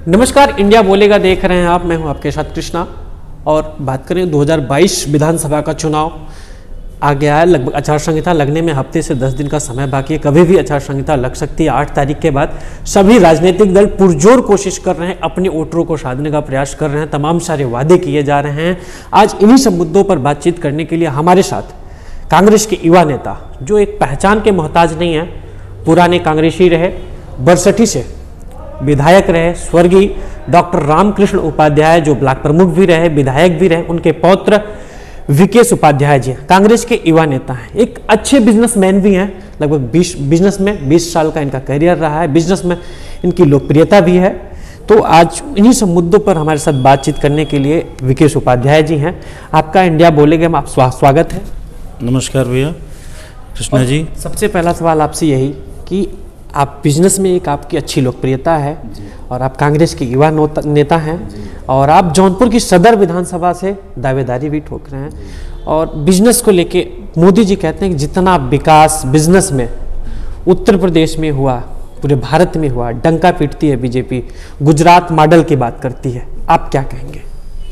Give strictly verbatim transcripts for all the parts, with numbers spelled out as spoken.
नमस्कार, इंडिया बोलेगा देख रहे हैं आप। मैं हूं आपके साथ कृष्णा और बात करें दो हज़ार बाईस विधानसभा का चुनाव आ गया है। लगभग आचार संहिता लगने में हफ्ते से दस दिन का समय बाकी है। कभी भी आचार संहिता लग सकती है। आठ तारीख के बाद सभी राजनीतिक दल पुरजोर कोशिश कर रहे हैं, अपने वोटरों को साधने का प्रयास कर रहे हैं। तमाम सारे वादे किए जा रहे हैं। आज इन्हीं सब मुद्दों पर बातचीत करने के लिए हमारे साथ कांग्रेस के युवा नेता, जो एक पहचान के मोहताज नहीं है, पुराने कांग्रेसी रहे, बरसठी से विधायक रहे, स्वर्गीय डॉक्टर रामकृष्ण उपाध्याय जो ब्लॉक प्रमुख भी रहे, विधायक भी रहे, उनके पौत्र विकेश उपाध्याय जी कांग्रेस के युवा नेता हैं। एक अच्छे बिजनेसमैन भी हैं। लगभग बीस बिजनेस में बीस साल का इनका करियर रहा है। बिजनेस में इनकी लोकप्रियता भी है। तो आज इन्हीं सब मुद्दों पर हमारे साथ बातचीत करने के लिए विकेश उपाध्याय जी हैं। आपका इंडिया बोलेगा में आप स्वागत है। नमस्कार भैया कृष्णा जी। सबसे पहला सवाल आपसे यही कि आप बिजनेस में एक आपकी अच्छी लोकप्रियता है और आप कांग्रेस के युवा नेता हैं और आप जौनपुर की सदर विधानसभा से दावेदारी भी ठोक रहे हैं। और बिजनेस को लेके मोदी जी कहते हैं कि जितना विकास बिजनेस में उत्तर प्रदेश में हुआ, पूरे भारत में हुआ, डंका पीटती है बीजेपी, गुजरात मॉडल की बात करती है। आप क्या कहेंगे?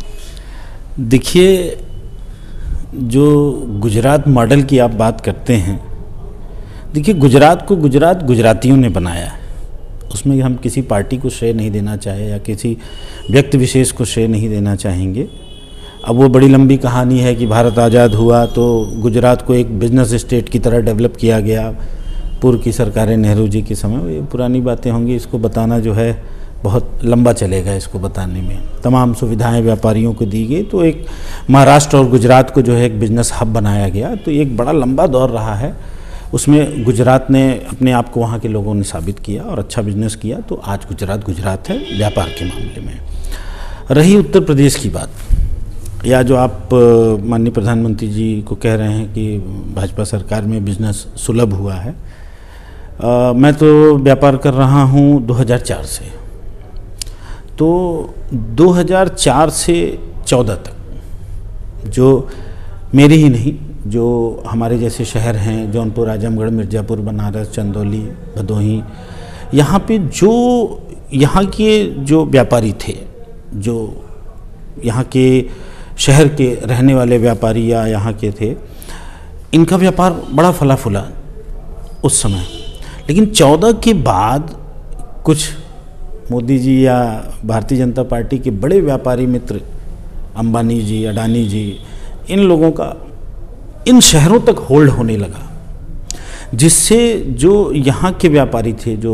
देखिए, जो गुजरात मॉडल की आप बात करते हैं, देखिए गुजरात को गुजरात गुजरातियों ने बनाया है। उसमें हम किसी पार्टी को श्रेय नहीं देना चाहे या किसी व्यक्ति विशेष को श्रेय नहीं देना चाहेंगे। अब वो बड़ी लंबी कहानी है कि भारत आज़ाद हुआ तो गुजरात को एक बिजनेस स्टेट की तरह डेवलप किया गया पूर्व की सरकारें, नेहरू जी के समय। ये पुरानी बातें होंगी। इसको बताना जो है बहुत लंबा चलेगा। इसको बताने में तमाम सुविधाएं व्यापारियों को दी गई, तो एक महाराष्ट्र और गुजरात को जो है एक बिजनेस हब बनाया गया। तो एक बड़ा लंबा दौर रहा है। उसमें गुजरात ने अपने आप को, वहाँ के लोगों ने साबित किया और अच्छा बिजनेस किया। तो आज गुजरात गुजरात है व्यापार के मामले में। रही उत्तर प्रदेश की बात, या जो आप माननीय प्रधानमंत्री जी को कह रहे हैं कि भाजपा सरकार में बिजनेस सुलभ हुआ है, आ, मैं तो व्यापार कर रहा हूँ दो हज़ार चार से। तो दो हज़ार चार से चौदह तक जो मेरी ही नहीं, जो हमारे जैसे शहर हैं, जौनपुर, आजमगढ़, मिर्ज़ापुर, बनारस, चंदौली, भदोही, यहाँ पे जो यहाँ के जो व्यापारी थे, जो यहाँ के शहर के रहने वाले व्यापारी या यहाँ के थे, इनका व्यापार बड़ा फला फूला उस समय। लेकिन चौदह के बाद कुछ मोदी जी या भारतीय जनता पार्टी के बड़े व्यापारी मित्र, अंबानी जी, अडानी जी, इन लोगों का इन शहरों तक होल्ड होने लगा, जिससे जो यहाँ के व्यापारी थे, जो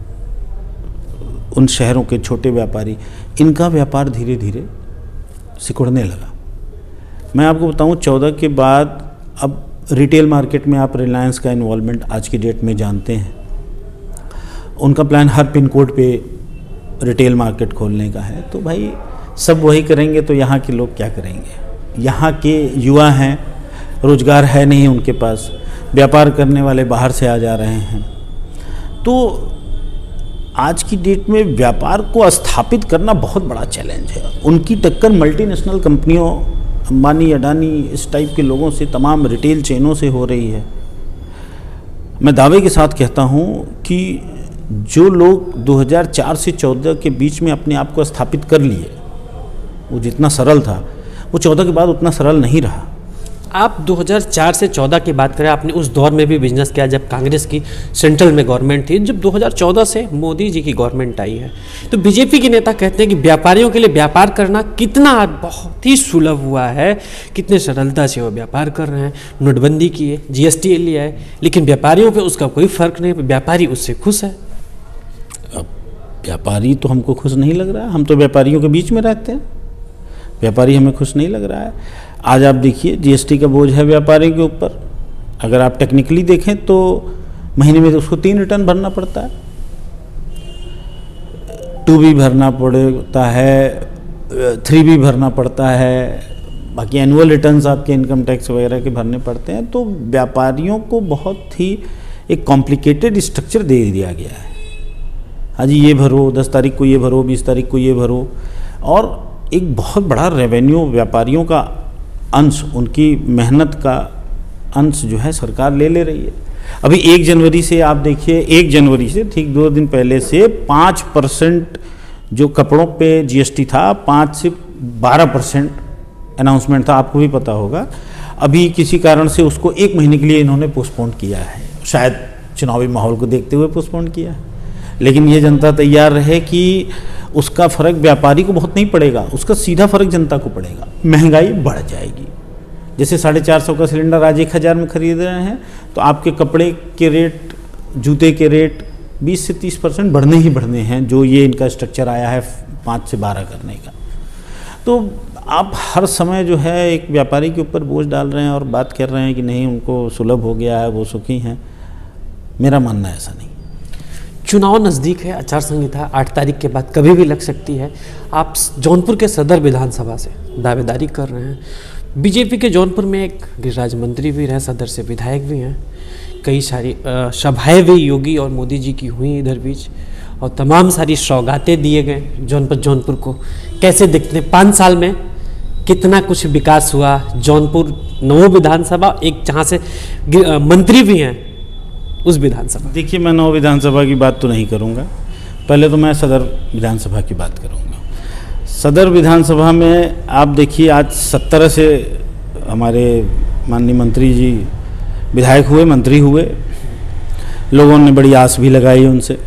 उन शहरों के छोटे व्यापारी, इनका व्यापार धीरे धीरे सिकुड़ने लगा। मैं आपको बताऊँ, चौदह के बाद अब रिटेल मार्केट में आप रिलायंस का इन्वॉल्वमेंट आज की डेट में जानते हैं। उनका प्लान हर पिन कोड पे रिटेल मार्केट खोलने का है। तो भाई सब वही करेंगे तो यहाँ के लोग क्या करेंगे? यहाँ के युवा हैं, रोजगार है नहीं उनके पास, व्यापार करने वाले बाहर से आ जा रहे हैं। तो आज की डेट में व्यापार को स्थापित करना बहुत बड़ा चैलेंज है। उनकी टक्कर मल्टीनेशनल कंपनियों, अंबानी, अडानी, इस टाइप के लोगों से, तमाम रिटेल चेनों से हो रही है। मैं दावे के साथ कहता हूँ कि जो लोग दो हज़ार चार से चौदह के बीच में अपने आप को स्थापित कर लिए, वो जितना सरल था वो चौदह के बाद उतना सरल नहीं रहा। आप दो हज़ार चार से चौदह की बात करें, आपने उस दौर में भी बिजनेस किया जब कांग्रेस की सेंट्रल में गवर्नमेंट थी। जब दो हज़ार चौदह से मोदी जी की गवर्नमेंट आई है, तो बीजेपी के नेता कहते हैं कि व्यापारियों के लिए व्यापार करना कितना बहुत ही सुलभ हुआ है, कितने सरलता से वो व्यापार कर रहे हैं। नोटबंदी की है, जीएसटी लिया है, लेकिन व्यापारियों पर उसका कोई फर्क नहीं। व्यापारी उससे खुश है। अब व्यापारी तो हमको खुश नहीं लग रहा है। हम तो व्यापारियों के बीच में रहते हैं। व्यापारी हमें खुश नहीं लग रहा है। आज आप देखिए, जीएसटी का बोझ है व्यापारी के ऊपर। अगर आप टेक्निकली देखें तो महीने में तो उसको तीन रिटर्न भरना पड़ता है। टू बी भरना पड़ता है, थ्री बी भरना पड़ता है, बाकी एनुअल रिटर्न्स आपके इनकम टैक्स वगैरह के भरने पड़ते हैं। तो व्यापारियों को बहुत ही एक कॉम्प्लिकेटेड स्ट्रक्चर दे दिया गया है। हाँ जी, ये भरो, दस तारीख को ये भरो, बीस तारीख को ये भरो, और एक बहुत बड़ा रेवेन्यू व्यापारियों का अंश, उनकी मेहनत का अंश जो है सरकार ले ले रही है। अभी एक जनवरी से आप देखिए, एक जनवरी से ठीक दो दिन पहले से पाँच परसेंट जो कपड़ों पे जीएसटी था पाँच से बारह परसेंट अनाउंसमेंट था, आपको भी पता होगा। अभी किसी कारण से उसको एक महीने के लिए इन्होंने पोस्टपोन किया है, शायद चुनावी माहौल को देखते हुए पोस्टपोन किया है। लेकिन ये जनता तैयार रहे कि उसका फ़र्क व्यापारी को बहुत नहीं पड़ेगा, उसका सीधा फ़र्क जनता को पड़ेगा। महंगाई बढ़ जाएगी, जैसे साढ़े चार सौ का सिलेंडर आज एक हज़ार में खरीद रहे हैं, तो आपके कपड़े के रेट, जूते के रेट बीस से तीस परसेंट बढ़ने ही बढ़ने हैं, जो ये इनका स्ट्रक्चर आया है पाँच से बारह करने का। तो आप हर समय जो है एक व्यापारी के ऊपर बोझ डाल रहे हैं और बात कर रहे हैं कि नहीं उनको सुलभ हो गया है, वो सुखी हैं। मेरा मानना ऐसा नहीं। चुनाव नज़दीक है, आचार संहिता आठ तारीख के बाद कभी भी लग सकती है। आप जौनपुर के सदर विधानसभा से दावेदारी कर रहे हैं। बीजेपी के जौनपुर में एक गृह मंत्री भी रहे, सदर से विधायक भी हैं, कई सारी सभाएं भी योगी और मोदी जी की हुई इधर बीच, और तमाम सारी सौगातें दिए गए जौनपुर जौनपुर को। कैसे दिखते हैं पाँच साल में कितना कुछ विकास हुआ? जौनपुर नौ विधानसभा, एक जहाँ से मंत्री भी हैं उस विधानसभा। देखिए, मैं नौ विधानसभा की बात तो नहीं करूँगा, पहले तो मैं सदर विधानसभा की बात करूँगा। सदर विधानसभा में आप देखिए, आज सत्तर से हमारे माननीय मंत्री जी विधायक हुए, मंत्री हुए, लोगों ने बड़ी आस भी लगाई उनसे।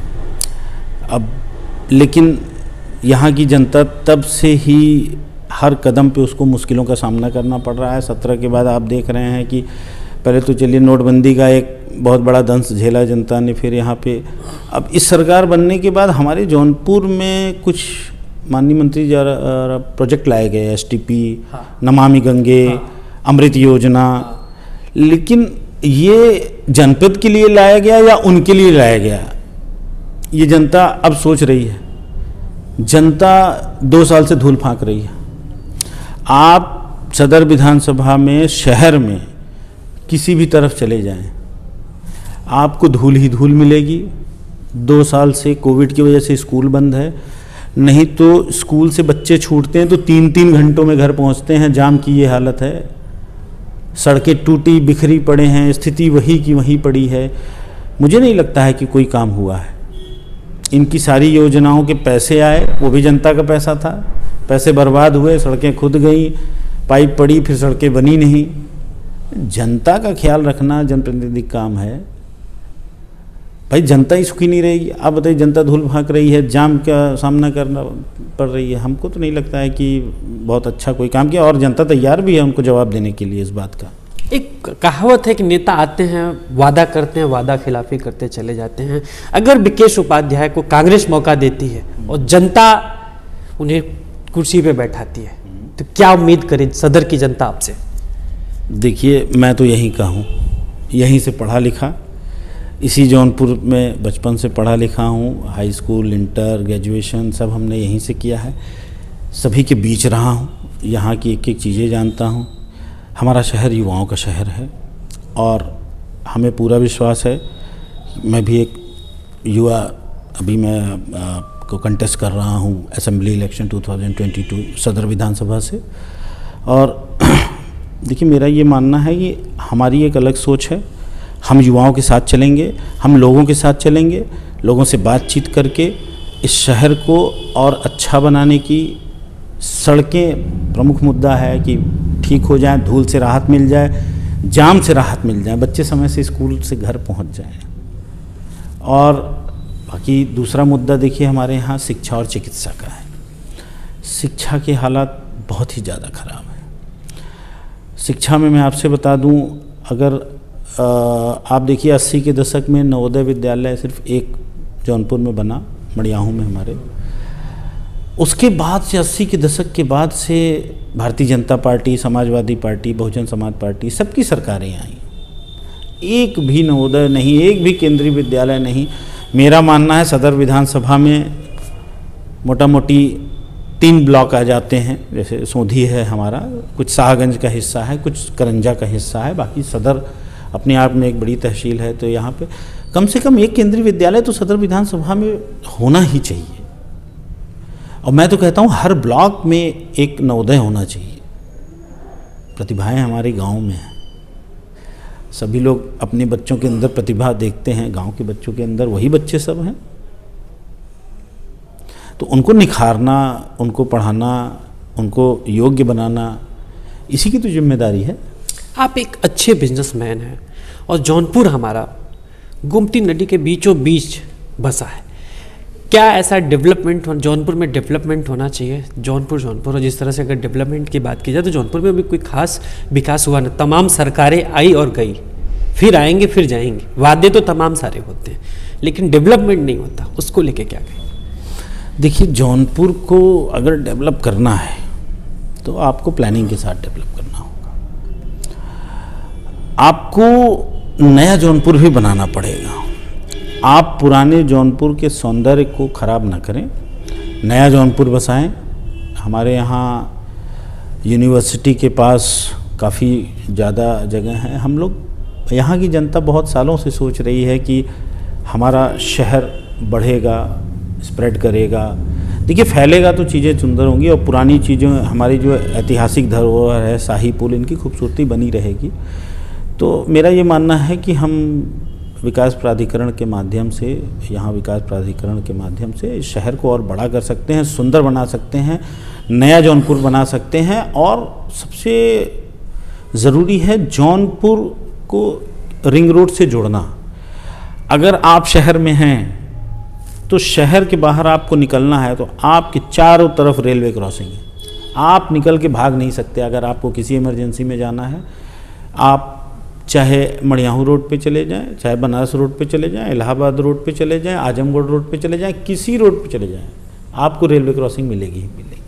अब लेकिन यहाँ की जनता तब से ही हर कदम पे उसको मुश्किलों का सामना करना पड़ रहा है। सत्रह के बाद आप देख रहे हैं कि पहले तो चलिए नोटबंदी का एक बहुत बड़ा दंश झेला जनता ने, फिर यहाँ पे अब इस सरकार बनने के बाद हमारे जौनपुर में कुछ माननीय मंत्री द्वारा प्रोजेक्ट लाए गए, एस टी पी, हाँ। नमामि गंगे, हाँ। अमृत योजना, हाँ। लेकिन ये जनपद के लिए लाया गया या उनके लिए लाया गया, ये जनता अब सोच रही है। जनता दो साल से धूल फांक रही है। आप सदर विधानसभा में, शहर में किसी भी तरफ चले जाएं, आपको धूल ही धूल मिलेगी। दो साल से कोविड की वजह से स्कूल बंद है, नहीं तो स्कूल से बच्चे छूटते हैं तो तीन तीन घंटों में घर पहुंचते हैं। जाम की ये हालत है, सड़कें टूटी बिखरी पड़े हैं, स्थिति वही की वहीं पड़ी है। मुझे नहीं लगता है कि कोई काम हुआ है। इनकी सारी योजनाओं के पैसे आए, वो भी जनता का पैसा था, पैसे बर्बाद हुए, सड़कें खुद गई, पाइप पड़ी, फिर सड़कें बनी नहीं। जनता का ख्याल रखना जनप्रतिनिधि काम है। भाई जनता ही सुखी नहीं रहेगी। आप बताइए, जनता धूल भाग रही है, जाम का सामना करना पड़ रही है। हमको तो नहीं लगता है कि बहुत अच्छा कोई काम किया, और जनता तैयार भी है उनको जवाब देने के लिए इस बात का। एक कहावत है कि नेता आते हैं, वादा करते हैं, वादा खिलाफी करते चले जाते हैं। अगर विकेश उपाध्याय को कांग्रेस मौका देती है और जनता उन्हें कुर्सी पे बैठाती है, तो क्या उम्मीद करें सदर की जनता आपसे? देखिए, मैं तो यहीं का हूँ, यहीं से पढ़ा लिखा, इसी जौनपुर में बचपन से पढ़ा लिखा हूँ। हाई स्कूल, इंटर, ग्रेजुएशन सब हमने यहीं से किया है। सभी के बीच रहा हूँ, यहाँ की एक एक चीज़ें जानता हूँ। हमारा शहर युवाओं का शहर है और हमें पूरा विश्वास है। मैं भी एक युवा, अभी मैं आ, को कंटेस्ट कर रहा हूँ असेंबली इलेक्शन दो हज़ार बाईस सदर विधानसभा से। और देखिए, मेरा ये मानना है कि हमारी एक अलग सोच है। हम युवाओं के साथ चलेंगे, हम लोगों के साथ चलेंगे, लोगों से बातचीत करके इस शहर को और अच्छा बनाने की। सड़कें प्रमुख मुद्दा है कि ठीक हो जाए, धूल से राहत मिल जाए, जाम से राहत मिल जाए, बच्चे समय से स्कूल से घर पहुंच जाएं। और बाकी दूसरा मुद्दा देखिए, हमारे यहाँ शिक्षा और चिकित्सा का है। शिक्षा के हालात बहुत ही ज़्यादा ख़राब है। शिक्षा में मैं आपसे बता दूं, अगर आ, आप देखिए अस्सी के दशक में नवोदय विद्यालय सिर्फ एक जौनपुर में बना, मड़ियाहू में हमारे। उसके बाद से अस्सी के दशक के बाद से Bharatiya Janata party, Samajwadi party, Bahujan Samaj party, सबकी सरकारें आई। एक भी नवोदय नहीं, एक भी केंद्रीय विद्यालय नहीं। मेरा मानना है सदर विधानसभा में मोटा मोटी तीन ब्लॉक आ जाते हैं। जैसे सोंधी है हमारा, कुछ शाहगंज का हिस्सा है, कुछ करंजा का हिस्सा है, बाकी सदर अपने आप में एक बड़ी तहसील है। तो यहाँ पे कम से कम एक केंद्रीय विद्यालय तो सदर विधानसभा में होना ही चाहिए। और मैं तो कहता हूँ हर ब्लॉक में एक नवोदय होना चाहिए। प्रतिभाएं हमारे गांव में हैं, सभी लोग अपने बच्चों के अंदर प्रतिभा देखते हैं, गांव के बच्चों के अंदर वही बच्चे सब हैं। तो उनको निखारना, उनको पढ़ाना, उनको योग्य बनाना, इसी की तो जिम्मेदारी है। आप एक अच्छे बिजनेसमैन हैं और जौनपुर हमारा गोमती नदी के बीचों बीच बसा है। क्या ऐसा डेवलपमेंट जौनपुर में डेवलपमेंट होना चाहिए? जौनपुर जौनपुर और जिस तरह से अगर डेवलपमेंट की बात की जाए तो जौनपुर में अभी कोई खास विकास हुआ नहीं। तमाम सरकारें आई और गई, फिर आएंगे फिर जाएंगे, वादे तो तमाम सारे होते हैं लेकिन डेवलपमेंट नहीं होता। उसको लेके क्या कहें? देखिए, जौनपुर को अगर डेवलप करना है तो आपको प्लानिंग के साथ डेवलप करना होगा। आपको नया जौनपुर भी बनाना पड़ेगा। आप पुराने जौनपुर के सौंदर्य को ख़राब ना करें, नया जौनपुर बसाएं। हमारे यहाँ यूनिवर्सिटी के पास काफ़ी ज़्यादा जगह है। हम लोग, यहाँ की जनता बहुत सालों से सोच रही है कि हमारा शहर बढ़ेगा, स्प्रेड करेगा। देखिए, फैलेगा तो चीज़ें सुंदर होंगी और पुरानी चीज़ें, हमारी जो ऐतिहासिक धरोहर है, शाही पुल, इनकी खूबसूरती बनी रहेगी। तो मेरा ये मानना है कि हम विकास प्राधिकरण के माध्यम से, यहाँ विकास प्राधिकरण के माध्यम से इस शहर को और बड़ा कर सकते हैं, सुंदर बना सकते हैं, नया जौनपुर बना सकते हैं। और सबसे ज़रूरी है जौनपुर को रिंग रोड से जोड़ना। अगर आप शहर में हैं तो शहर के बाहर आपको निकलना है तो आपके चारों तरफ रेलवे क्रॉसिंग है, आप निकल के भाग नहीं सकते। अगर आपको किसी इमरजेंसी में जाना है, आप चाहे मड़ियाहू रोड पे चले जाएं, चाहे बनारस रोड पे चले जाएं, इलाहाबाद रोड पे चले जाएं, आजमगढ़ रोड पे चले जाएं, किसी रोड पे चले जाएं, आपको रेलवे क्रॉसिंग मिलेगी ही मिलेगी।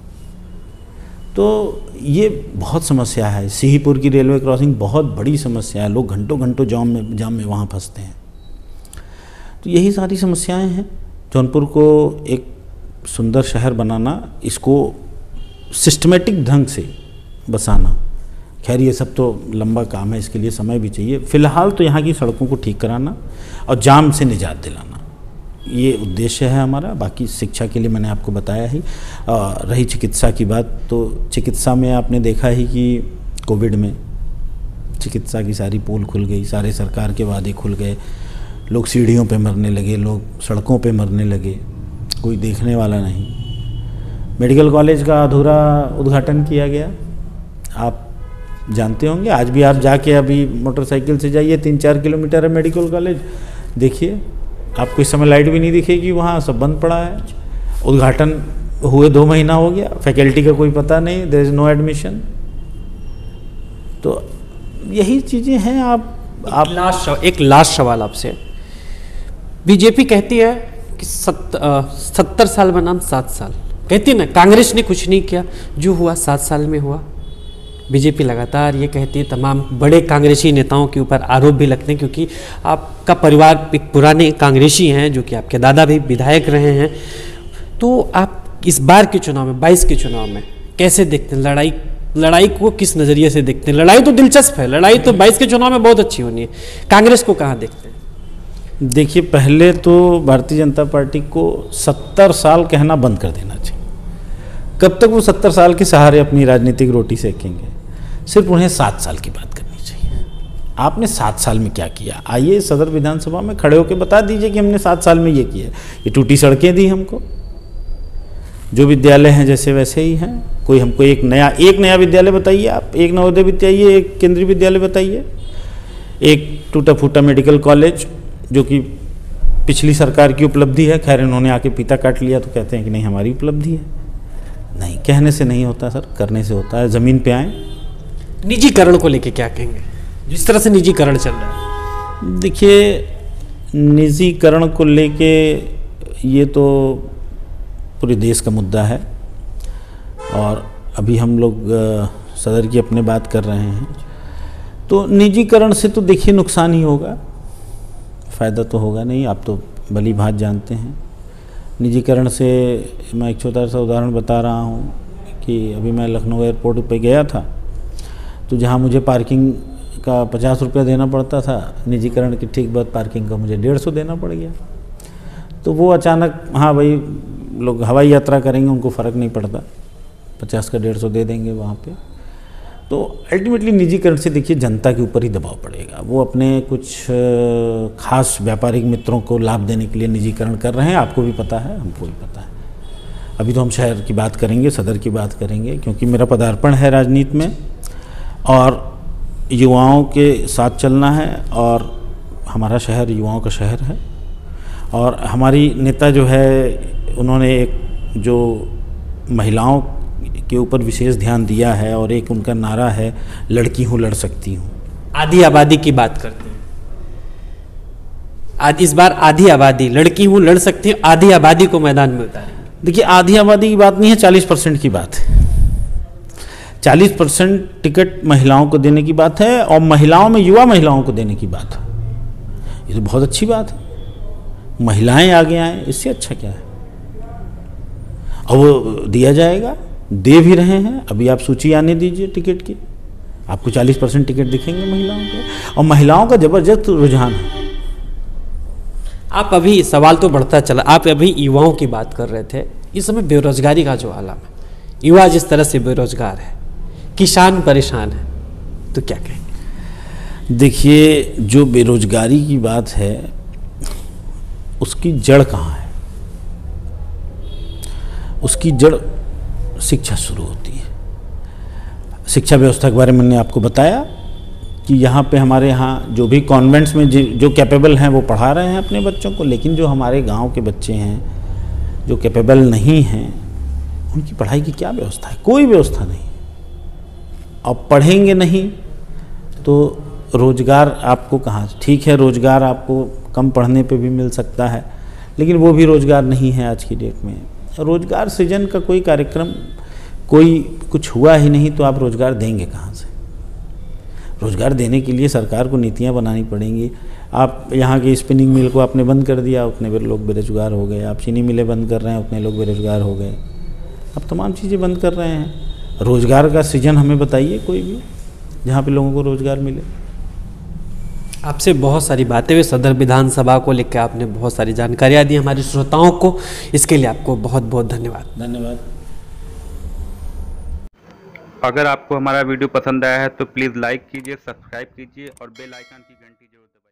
तो ये बहुत समस्या है। सीहीपुर की रेलवे क्रॉसिंग बहुत बड़ी समस्या है। लोग घंटों घंटों जाम में जाम में वहाँ फंसते हैं। तो यही सारी समस्याएं हैं। जौनपुर को एक सुंदर शहर बनाना, इसको सिस्टमेटिक ढंग से बसाना, खैर ये सब तो लंबा काम है, इसके लिए समय भी चाहिए। फ़िलहाल तो यहाँ की सड़कों को ठीक कराना और जाम से निजात दिलाना, ये उद्देश्य है हमारा। बाकी शिक्षा के लिए मैंने आपको बताया ही। आ, रही चिकित्सा की बात, तो चिकित्सा में आपने देखा ही कि कोविड में चिकित्सा की सारी पोल खुल गई, सारे सरकार के वादे खुल गए, लोग सीढ़ियों पे मरने लगे, लोग सड़कों पे मरने लगे, कोई देखने वाला नहीं। मेडिकल कॉलेज का अधूरा उद्घाटन किया गया, आप जानते होंगे। आज भी आप जाके अभी मोटरसाइकिल से जाइए, तीन चार किलोमीटर है मेडिकल कॉलेज, देखिए आपको इस समय लाइट भी नहीं दिखेगी, वहाँ सब बंद पड़ा है। उद्घाटन हुए दो महीना हो गया, फैकल्टी का कोई पता नहीं, देयर इज़ नो एडमिशन। तो यही चीज़ें हैं। आप आप लास्ट एक लास्ट सवाल आपसे। बीजेपी कहती है कि सत, आ, सत्तर साल बनाम सात साल, कहती है ना कांग्रेस ने कुछ नहीं किया, जो हुआ सात साल में हुआ। बीजेपी लगातार ये कहती है, तमाम बड़े कांग्रेसी नेताओं के ऊपर आरोप भी लगते हैं, क्योंकि आपका परिवार एक पुराने कांग्रेसी हैं, जो कि आपके दादा भी विधायक रहे हैं। तो आप इस बार के चुनाव में, बाईस के चुनाव में कैसे देखते हैं? लड़ाई लड़ाई को किस नज़रिए से देखते हैं? लड़ाई तो दिलचस्प है, लड़ाई तो बाईस के चुनाव में बहुत अच्छी होनी है। कांग्रेस को कहाँ देखते हैं? देखिए, पहले तो भारतीय जनता पार्टी को सत्तर साल कहना बंद कर देना चाहिए। कब तक वो सत्तर साल के सहारे अपनी राजनीतिक रोटी सेकेंगे? सिर्फ उन्हें सात साल की बात करनी चाहिए। आपने सात साल में क्या किया? आइए सदर विधानसभा में खड़े होकर बता दीजिए कि हमने सात साल में ये किया। ये टूटी सड़कें दी हमको, जो विद्यालय हैं जैसे वैसे ही हैं। कोई हमको एक नया एक नया विद्यालय बताइए आप, एक नवोदय बताइए, एक केंद्रीय विद्यालय बताइए, एक टूटा फूटा मेडिकल कॉलेज जो कि पिछली सरकार की उपलब्धि है। खैर इन्होंने आके पीता काट लिया तो कहते हैं कि नहीं हमारी उपलब्धि है। नहीं, कहने से नहीं होता सर, करने से होता है। ज़मीन पे आएँ। निजीकरण को लेके क्या कहेंगे, जिस तरह से निजीकरण चल रहा है? देखिए, निजीकरण को लेके ये तो पूरे देश का मुद्दा है और अभी हम लोग सदर की अपने बात कर रहे हैं। तो निजीकरण से तो देखिए नुकसान ही होगा, फ़ायदा तो होगा नहीं। आप तो भली भांति जानते हैं। निजीकरण से मैं एक छोटा सा उदाहरण बता रहा हूँ कि अभी मैं लखनऊ एयरपोर्ट पे गया था, तो जहाँ मुझे पार्किंग का पचास रुपया देना पड़ता था, निजीकरण की ठीक बाद पार्किंग का मुझे डेढ़ सौ देना पड़ गया। तो वो अचानक, हाँ भाई लोग हवाई यात्रा करेंगे उनको फ़र्क नहीं पड़ता, पचास का डेढ़ सौ दे देंगे वहाँ पे। तो अल्टीमेटली निजीकरण से देखिए जनता के ऊपर ही दबाव पड़ेगा। वो अपने कुछ खास व्यापारिक मित्रों को लाभ देने के लिए निजीकरण कर रहे हैं, आपको भी पता है, हमको भी पता है। अभी तो हम शहर की बात करेंगे, सदर की बात करेंगे, क्योंकि मेरा पदार्पण है राजनीति में और युवाओं के साथ चलना है और हमारा शहर युवाओं का शहर है। और हमारी नेता जो है उन्होंने एक जो महिलाओं के ऊपर विशेष ध्यान दिया है और एक उनका नारा है, लड़की हूँ लड़ सकती हूँ। आधी आबादी की बात करते हैं, आज इस बार आधी आबादी, लड़की हूँ लड़ सकती हूँ, आधी आबादी को मैदान में उतारेंगे। देखिए, आधी आबादी की बात नहीं है, चालीस परसेंट की बात है। चालीस परसेंट टिकट महिलाओं को देने की बात है और महिलाओं में युवा महिलाओं को देने की बात है। ये तो बहुत अच्छी बात है, महिलाएं आगे आए, इससे अच्छा क्या है। और वो दिया जाएगा, दे भी रहे हैं। अभी आप सूची आने दीजिए टिकट की, आपको चालीस परसेंट टिकट दिखेंगे महिलाओं के, और महिलाओं का जबरदस्त रुझान है। आप अभी सवाल तो बढ़ता चला, आप अभी युवाओं की बात कर रहे थे। इस समय बेरोजगारी का जो आलम है, युवा जिस तरह से बेरोजगार है, किसान परेशान है, तो क्या कहेंगे? देखिए, जो बेरोजगारी की बात है उसकी जड़ कहाँ है? उसकी जड़ शिक्षा शुरू होती है। शिक्षा व्यवस्था के बारे में मैंने आपको बताया कि यहाँ पे हमारे यहाँ जो भी कॉन्वेंट्स में जो कैपेबल हैं वो पढ़ा रहे हैं अपने बच्चों को, लेकिन जो हमारे गांव के बच्चे हैं जो कैपेबल नहीं हैं, उनकी पढ़ाई की क्या व्यवस्था है? कोई व्यवस्था नहीं। अब पढ़ेंगे नहीं तो रोज़गार आपको कहाँ? ठीक है, रोज़गार आपको कम पढ़ने पे भी मिल सकता है, लेकिन वो भी रोज़गार नहीं है आज की डेट में। रोज़गार सृजन का कोई कार्यक्रम, कोई कुछ हुआ ही नहीं, तो आप रोज़गार देंगे कहाँ से? रोज़गार देने के लिए सरकार को नीतियाँ बनानी पड़ेंगी। आप यहाँ की स्पिनिंग मिल को आपने बंद कर दिया, उतने लोग बेरोजगार हो गए। आप चीनी मिलें बंद कर रहे हैं, उतने लोग बेरोजगार हो गए। आप तमाम चीज़ें बंद कर रहे हैं। रोज़गार का सृजन हमें बताइए कोई भी, जहाँ पे लोगों को रोज़गार मिले। आपसे बहुत सारी बातें हुई, सदर विधानसभा को लेकर आपने बहुत सारी जानकारियाँ दी हमारे श्रोताओं को, इसके लिए आपको बहुत बहुत धन्यवाद। धन्यवाद। अगर आपको हमारा वीडियो पसंद आया है तो प्लीज़ लाइक कीजिए, सब्सक्राइब कीजिए और बेल आइकन की घंटी जरूर दबाइए।